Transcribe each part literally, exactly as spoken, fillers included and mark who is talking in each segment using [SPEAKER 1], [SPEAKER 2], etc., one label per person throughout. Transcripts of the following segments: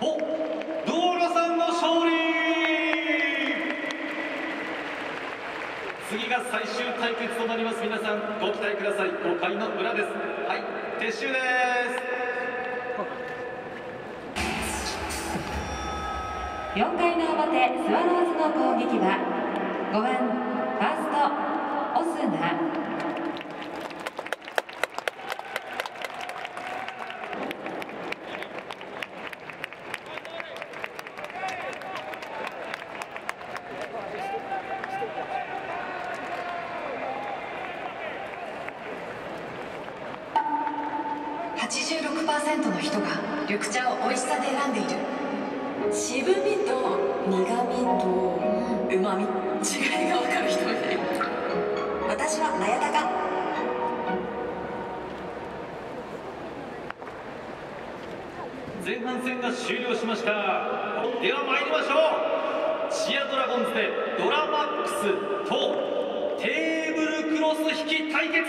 [SPEAKER 1] お、ドーラさんの勝利。次が最終対決となります。皆さんご期待ください。ごかいの裏です。はい、撤収です。
[SPEAKER 2] よんかいの表、スワローズの攻撃はごばんファーストオスナ。
[SPEAKER 3] はちじゅうろくパーセント の人が緑茶を美味しさで選んでいる。渋みと苦みとうまみ、違いが分かる人がいる。私はマヤタカ。
[SPEAKER 1] 前半戦が終了しました。では参りましょう。チアドラゴンズでドラマックスとテーブルクロス引き対決。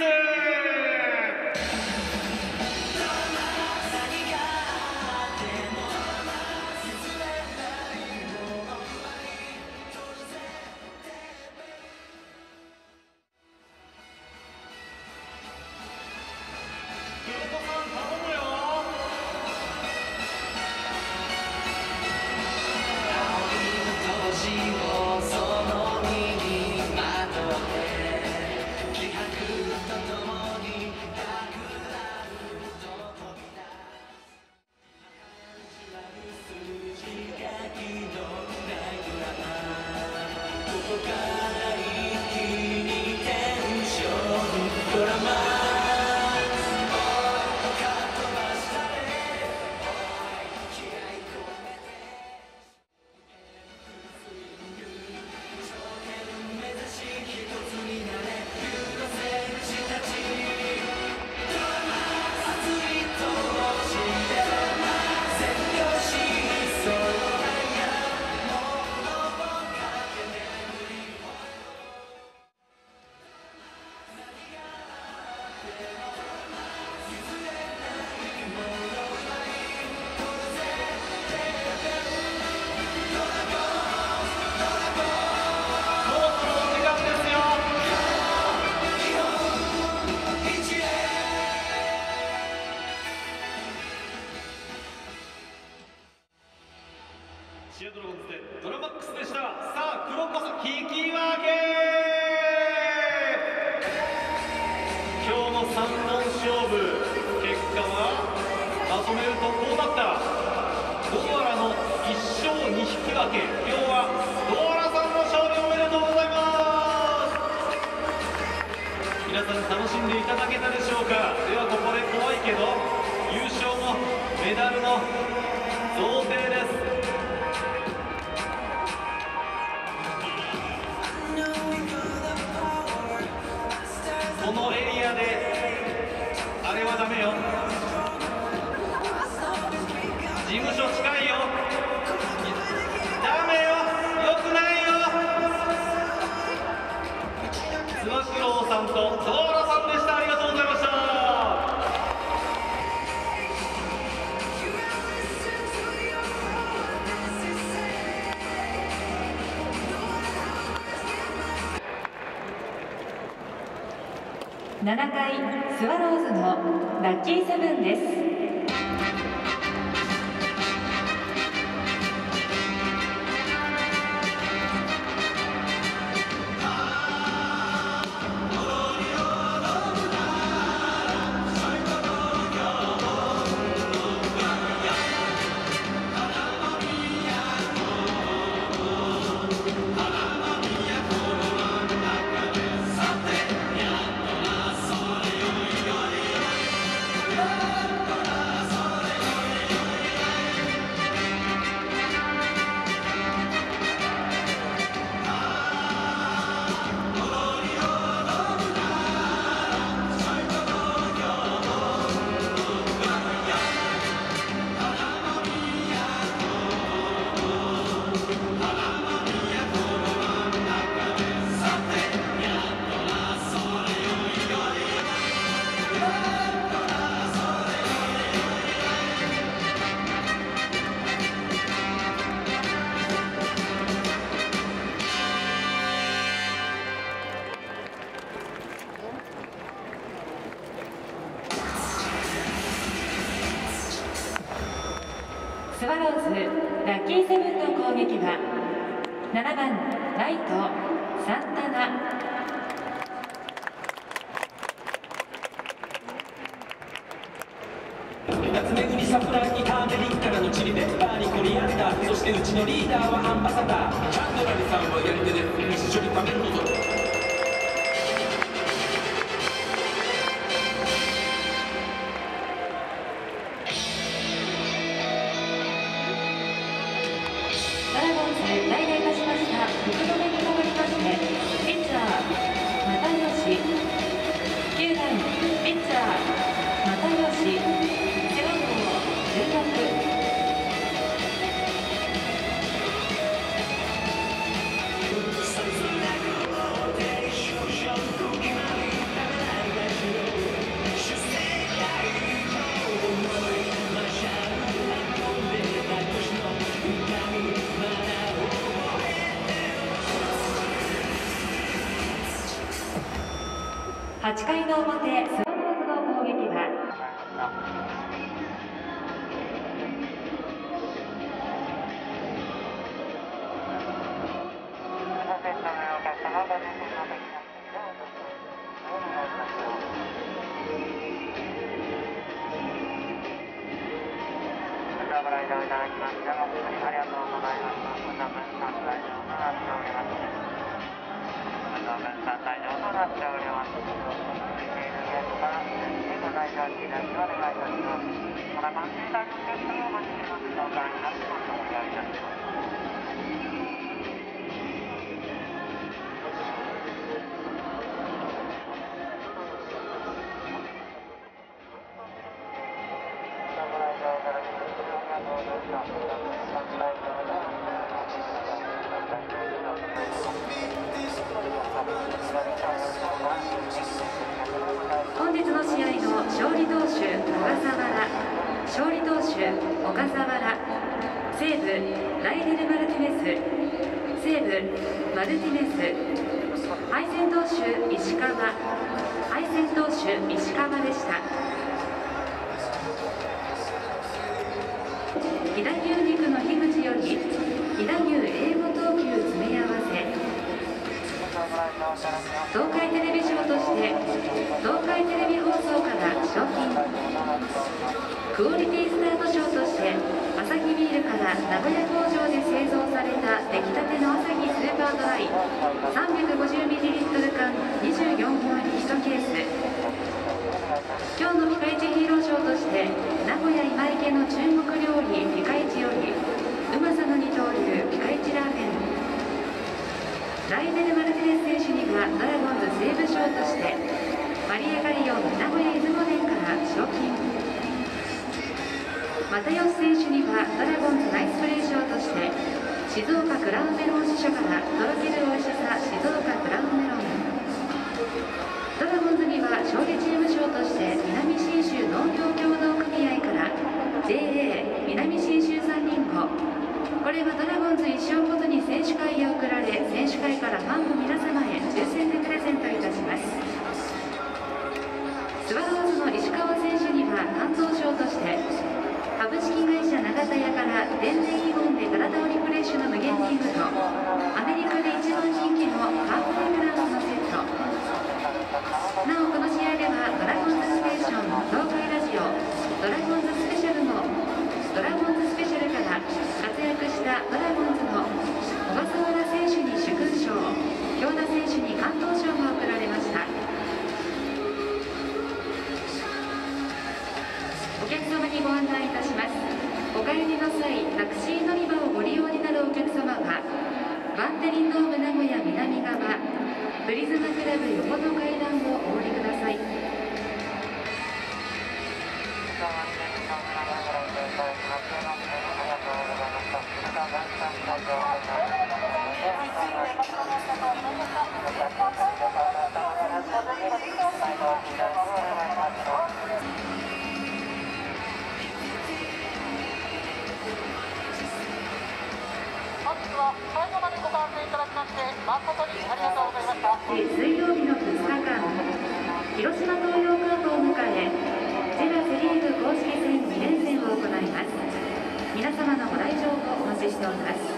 [SPEAKER 1] チアドラゴンズでドラマックスでした。さあ黒こそ引き分け。今日のさんぼん勝負、結果はまとめるとこうなった。ドアラのいっ勝に引き分け。今日はドアラさんの勝利おめでとうございます。皆さん楽しんでいただけたでしょうか。ではここで怖いけど優勝もメダルの贈呈です。このエリアであれはダメよ。事務所近いよ。ダメよ、よくないよ。つば九郎さんとドーラさんでした。ありがとうございました。
[SPEAKER 2] ななかいスワローズのラッキーセブンです。
[SPEAKER 3] ド
[SPEAKER 2] ローズラッキーセブンの攻撃はななばんライトサンタナ。
[SPEAKER 4] 夏めぐりサプライにターメリックからのチリペッパーにコリアンダー、そしてうちのリーダーはアンバサダー。チャンドラリさんはやり手で一緒に食べるのぞ。
[SPEAKER 2] ドラゴンズ代打いたしました福留に代わりましてピッチャー又吉、きゅうばんピッチャー又吉、背番号じゅうろく。はちかいの表、スワローズの攻撃は
[SPEAKER 5] ご来場いただきましてありがとうございます。分散退場となっております。分散退場となっております。続いているゲートからご来場記念をお願いいたします。この番組対応ゲストのお待ちの紹介になってご紹介いたします。
[SPEAKER 2] 本日の試合の勝利投手小笠原、勝利投手小笠原、西武ライデル・マルティネス、西武マルティネス、敗戦投手石川、敗戦投手石川でした。飛騨牛肉の樋口より飛騨牛英語投球詰め合わせ。東海テレビ賞として東海テレビ放送から賞金、クオリティスタート賞としてアサヒビールから名古屋工場で製造された出来たてのアサヒスーパードライ さんびゃくごじゅうミリリットル 缶にじゅうよんほん入りいちケース。今日のピカイチヒーロー賞として名古屋今池の中国料理ピカイチよりうまさの二刀流ピカイチラーメン。ライデル・マルティネス選手にはドラゴンズ西武賞としてマリア・ガリオン名古屋出雲店から賞金、又吉選手にはドラゴンズナイスプレー賞として静岡クラウンメロン支所からとろけるおいしさ静岡クラウンメロン。ドラゴンズには勝利チーム賞として南信州農業協同組合から ジェーエー 南信州三リンゴ。これはドラゴンズいっしょうごとに選手会へ送られ、選手会からファンの皆様へ抽選でプレゼントいたします。スワローズの石川選手には担当賞として株式会社長田屋から天然イオンで体をリフレッシュの無限リングとアメリカで一番人気のハーフレグランスのセット。なおこの試合ではドラゴンズステーション東海ラジオドラゴンズスペシャルのドラゴンズスペシャルから活躍したドラゴンズの小笠原選手に殊勲賞、京田選手に関東賞が贈られました。お客様にご案内いたします。お帰りの際タクシー乗り場をご利用になるお客様はバンテリンドーム名古屋南側プリズムクラブ横の階段をお降りください。水曜日のふつかかん、広島東洋カープを迎え、セラセ・リーグ公式戦に連戦を行います。皆様のごます。